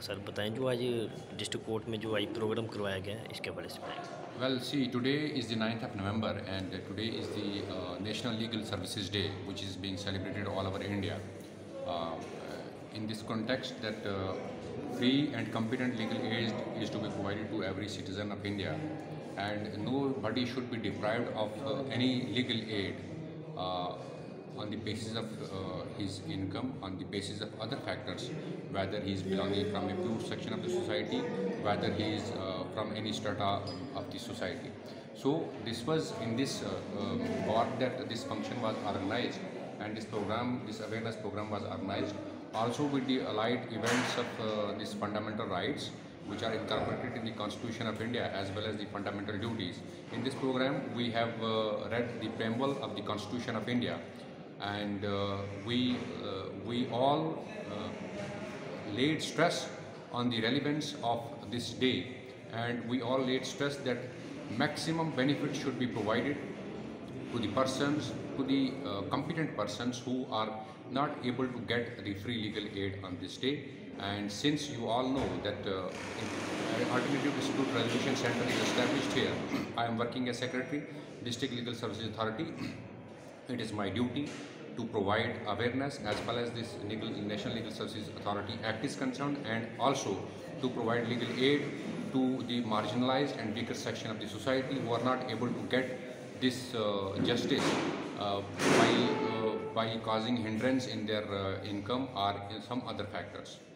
Sir बताएं जो आज डिस्ट्रिक्ट कोर्ट में जो आज प्रोग्राम करवाया गया है इसके बारे में बताएं। Well, see, today is the 9th of November and today is the National Legal Services Day, which is being celebrated all over India. Uh, in this context, that free and competent legal aid is to be provided to every citizen of India, and nobody should be deprived of any legal aid on the basis of his income, on the basis of other factors, whether he is belonging from a poor section of the society, whether he is from any strata of the society. So this was in this part that this function was organized, and this program, this awareness program was organized also with the allied events of these fundamental rights, which are incorporated in the Constitution of India as well as the fundamental duties. In this program, we have read the preamble of the Constitution of India, and we all laid stress on the relevance of this day, and we all laid stress that maximum benefit should be provided to the persons, to the competent persons who are not able to get the free legal aid on this day. And since you all know that Alternative Dispute Resolution Center is established here, I am working as Secretary, District Legal Services Authority. It is my duty to provide awareness as far as this National Legal Services Authority Act is concerned, and also to provide legal aid to the marginalized and weaker section of the society who are not able to get this justice by causing hindrance in their income or in some other factors.